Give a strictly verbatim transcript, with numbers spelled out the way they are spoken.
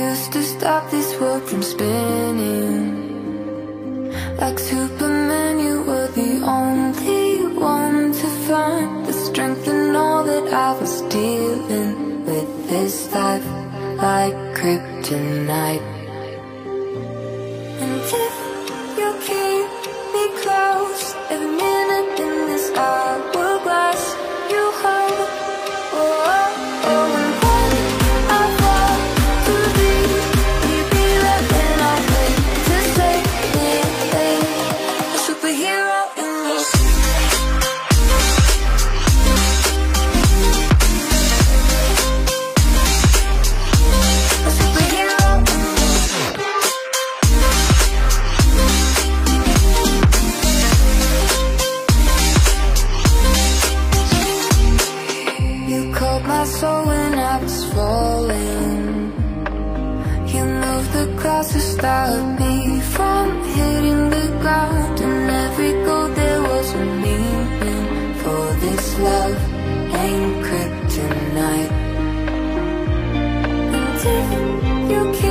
used to stop this world from spinning. Like Superman, you were the only one to find the strength in all that I was dealing with. This life like kryptonite. And if you keep me close, every minute in this hourglass you hold. Oh, oh, oh, and when I fall to leave, will you be there when I wait to save me? A superhero in your A superhero in You called my soul when I was falling. You moved the clouds to stop me from hitting the ground. And every goal there was a meaning. For this love ain't kryptonite. And if you keep